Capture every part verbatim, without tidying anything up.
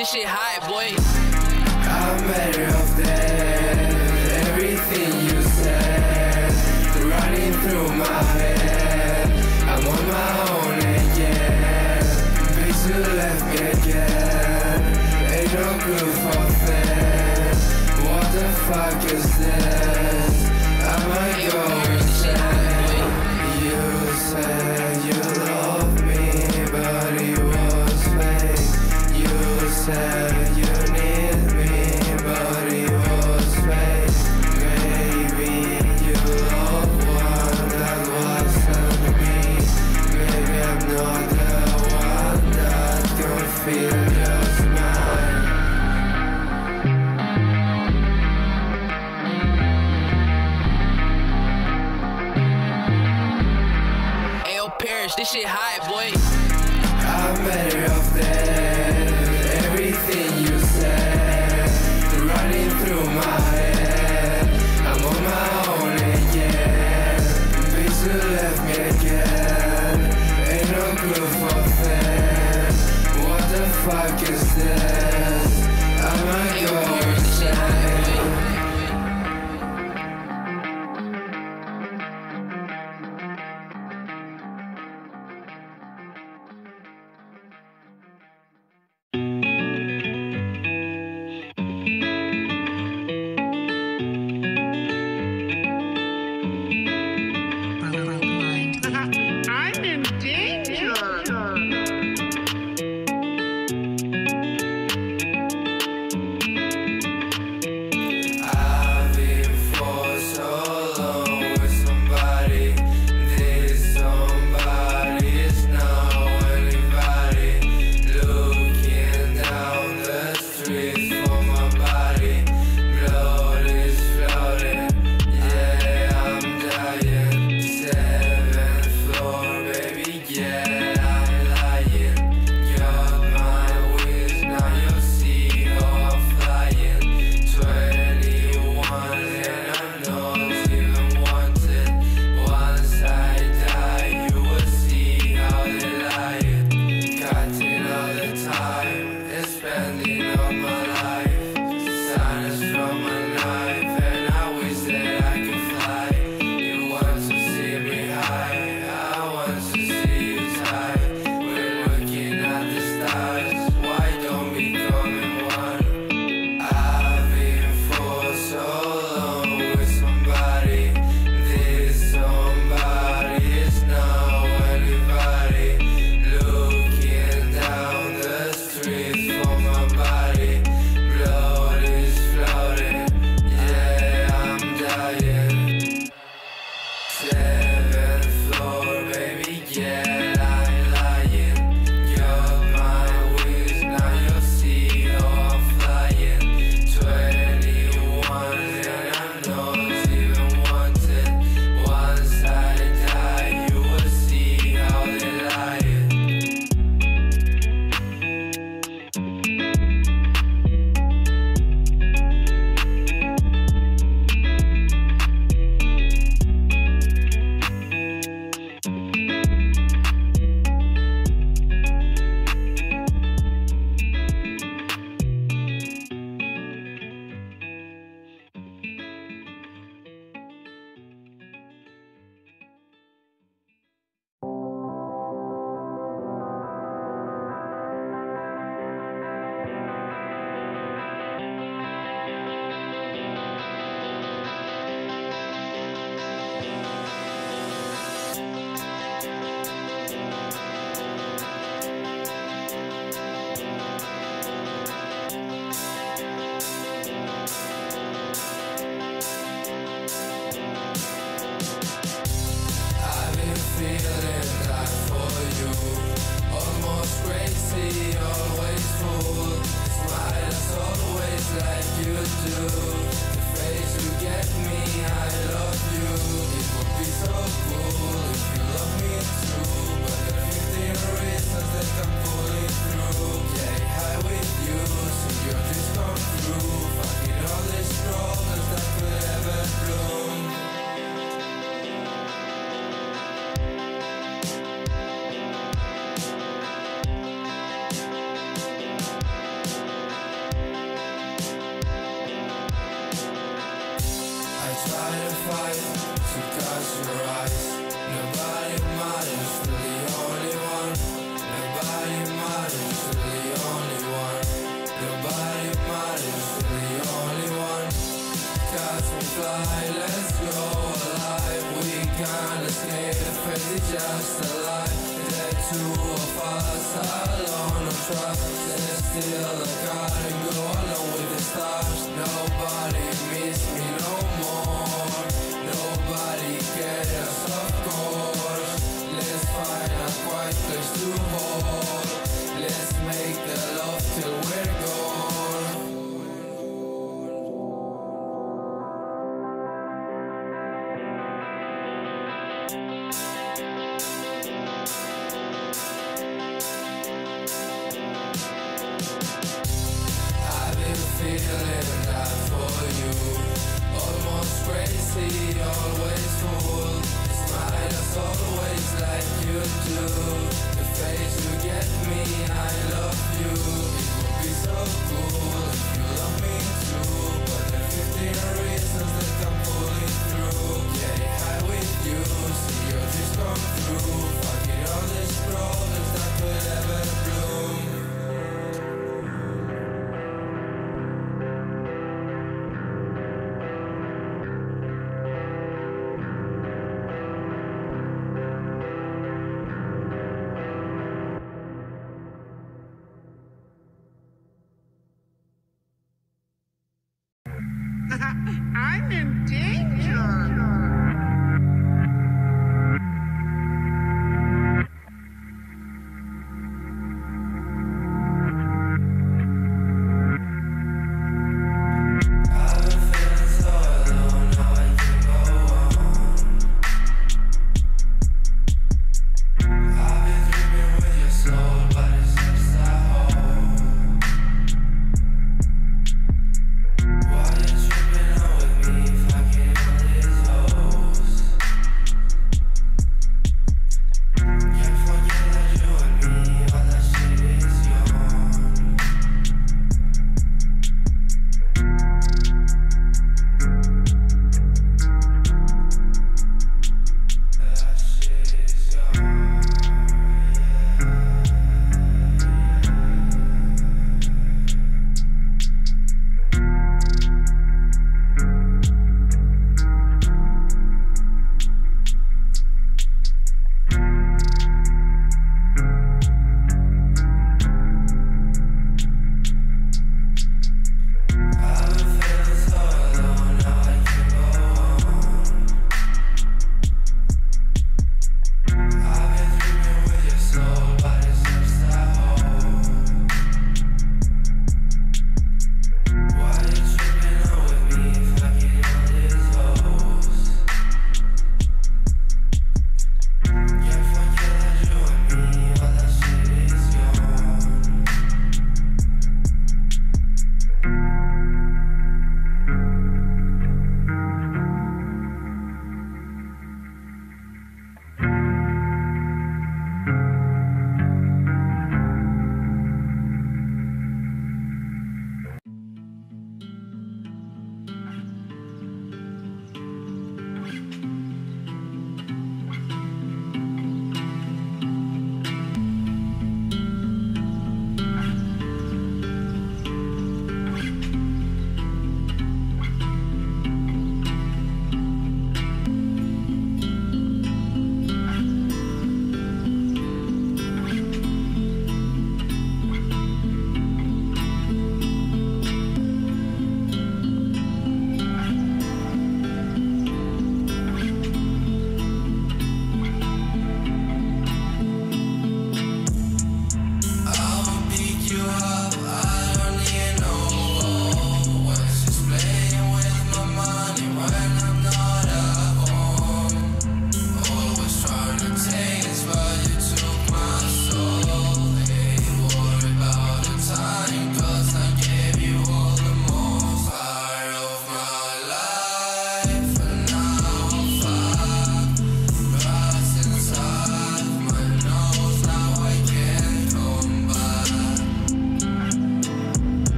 this shit high, boy. I'm better off dead. Everything you said running through my head. I'm on my own again. Bitch, you left me again. Ain't no proof of that. What the fuck is this? I might go insane. You said you love me, but it was fake. You said you need me, but it was fake. Maybe you love one that wasn't me. Maybe I'm not the one that can feel just mine. Ayo, Paris, this shit high, boy. I'm better off dead. Everything you said running through my head. I'm on my own again. Bitch, you left me again. Ain't no proof of that. What the fuck is this? I might go insane. I'm in danger. it's just a lie. The two of us alone on trust. And still I gotta go along with the stars. Nobody miss me no more. Nobody cares, of course. Let's find a quiet place to hold. Let's make the love till we're gone. I've been feeling that for you. Almost crazy, always full. Smile as always like you do. The face you get me, I love you. It would be so cool if you love me too. But there are fifteen reasons that I'm pulling through. Getting high with you, see your dreams come true. Fucking all these problems that could ever bloom. I'm in danger. I've been feeling so alone, now I can go on. I've been dreaming with your soul, but it's just at home. Why you tripping out with me, fucking on this hoe?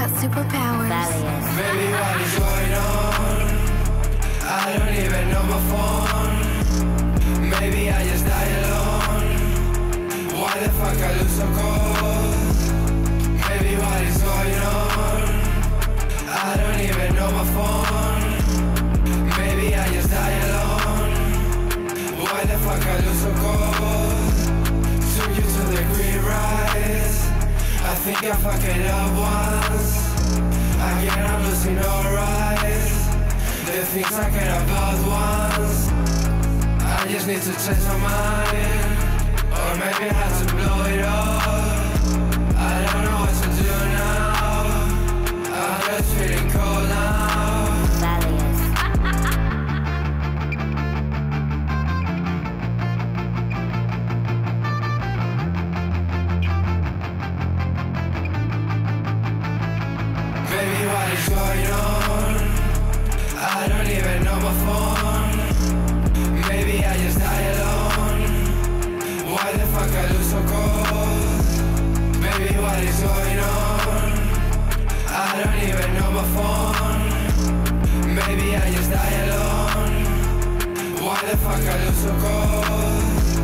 got superpowers. Valiant. Baby, what is going on? I don't even know my phone. Maybe I just die alone. Why the fuck I look so cold? Baby, what is going on? I don't even know my phone. Maybe I just die alone. Why the fuck I look so cold? Took you to the green rise. I think I fucked it up once. Again I'm losing all rise. The things I care about once. I just need to change my mind. Or maybe I have to blow it all. I don't know what to do now. I'm just feeling cold now. Valiant. Baby, what is going on? I don't even know my phone. Maybe I just die alone. Why the fuck I look so cold? Baby, what is going on? I don't even know my phone. Maybe I just die alone. Why the fuck I look so cold?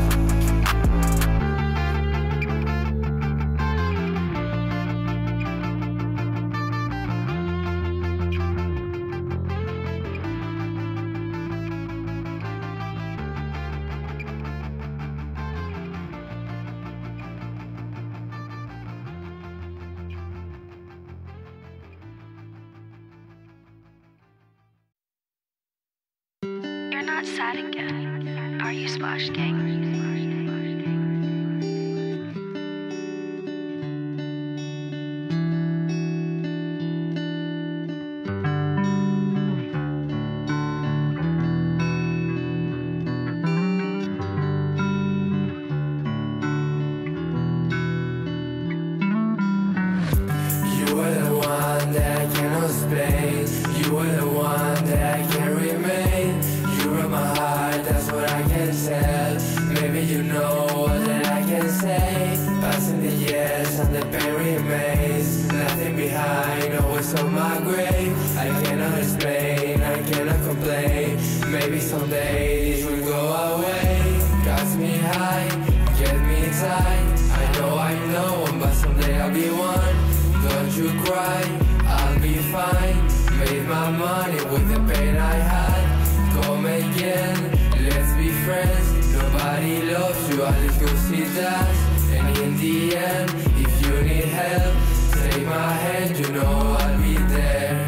You're not sad again, are you, Splash Gang? You were the one that I cannot explain. You were the one that I can't remain. You broke my heart, that's what I can tell. Maybe you know all that I can say. Passing the years and the pain remains. Nothing behind, always on my grave. I cannot explain, I cannot complain. Maybe someday this will go away. Got me high, get me tight. I know I'm no one, but someday I'll be one. Don't you cry, I'll be fine. Made my money with the pain I had. Come again, let's be friends. Nobody loves you, at least go see that. And in the end, if you need help, take my hand, you know I'll be there.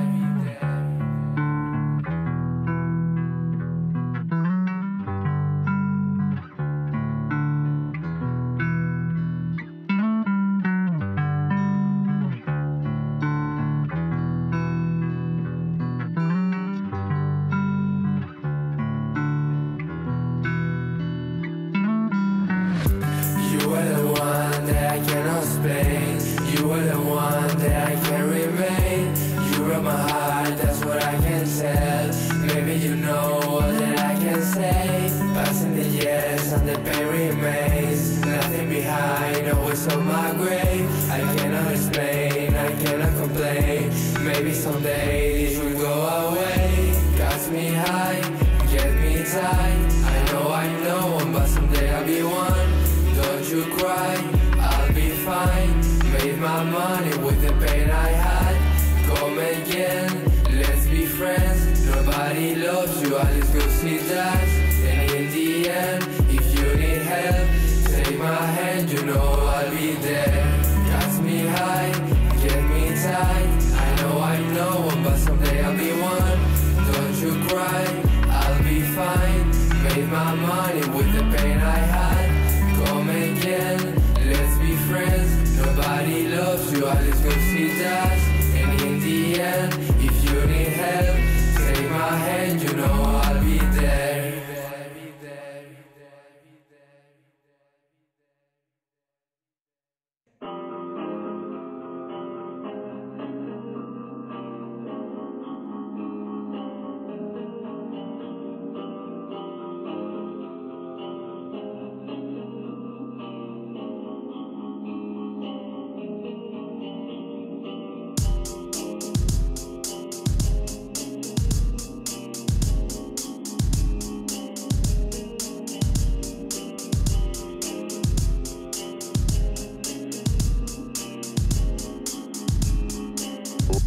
You were the one that I cannot explain. You were the one that I can't remain. You broke my heart, that's what I can tell. Maybe you know all that I can say. Passing the years and the pain remains. Nothing behind, always on my grave. I cannot explain, I cannot complain. Maybe someday this will go away. Got me high, get me tight. I know I'm no one, but someday I'll be one. Don't you cry, I'll be fine. Made my money with the pain I had. Come again, let's be friends. Nobody loves you, at least go see that. And in the end, if you need help, take my hand, you know I'll be there. Got me high, get me tight. I know I'm no one, but someday I'll be one. Don't you cry, I'll be fine. Made my money with the pain I had. Come again, let's be friends. Nobody loves you, at least go see that. And in the end, if you need help, take my hand, you know I'll be there.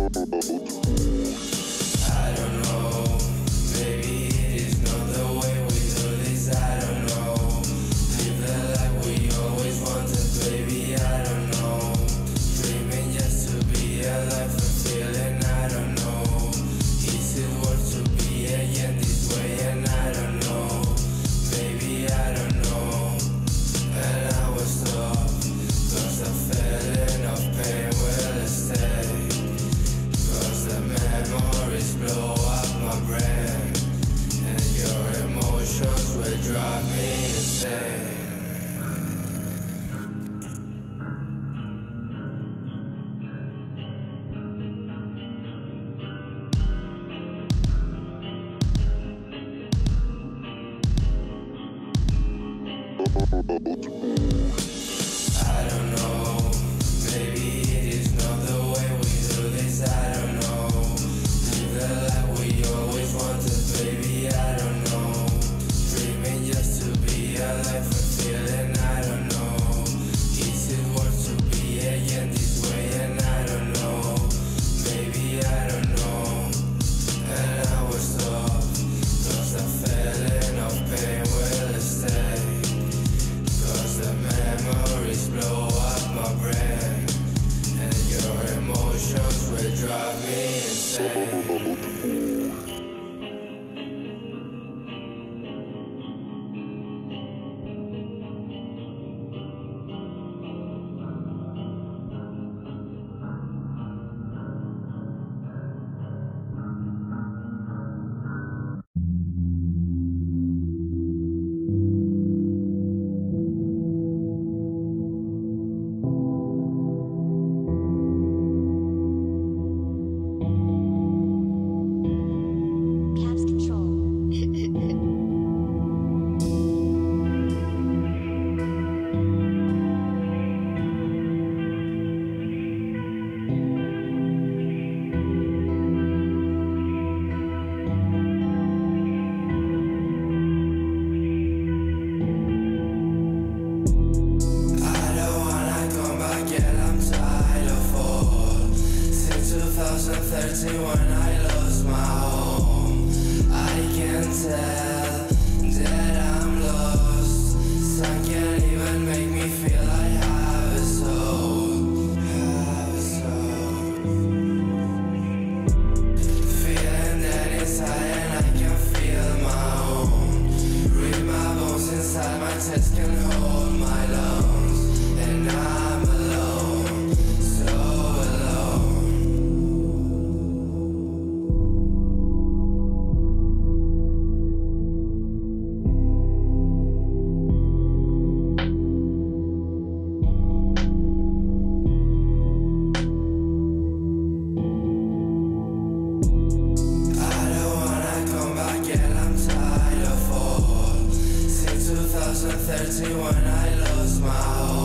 I don't know, maybe it is not the way we do this, I don't know. Live the life we always wanted, baby, I don't know. Dreaming just to be alive and feeling, I don't know. Is it worth to be again this way, and I don't know. Baby, I don't know, and I will stop, cause the feeling of pain will stay. Cause the memories blow up my brain, and your emotions will drive me insane. I don't know, maybe it is not the way we do this, I don't know. Live the life we always wanted, baby, I don't know. Dreaming just to be alive and feeling, I don't know. Is it worth to be again this way, and I don't know. Baby, I don't know, and I will stop, cause the feeling of pain will stay. Cause the memories blow up my brain, and your emotions will drive me insane. Caps control. I don't wanna come back yet, I'm tired of all. Since two thousand thirteen when I lost my home, I can tell that I'm lost. Sun can't even make me feel I have a soul, have a soul. Feeling that inside and I can feel my own. Read my bones inside, my chest can hold my lungs. And I'm alone, so alone. I don't wanna come back yet, I'm tired of all. Since two thousand thirteen when I lost my home,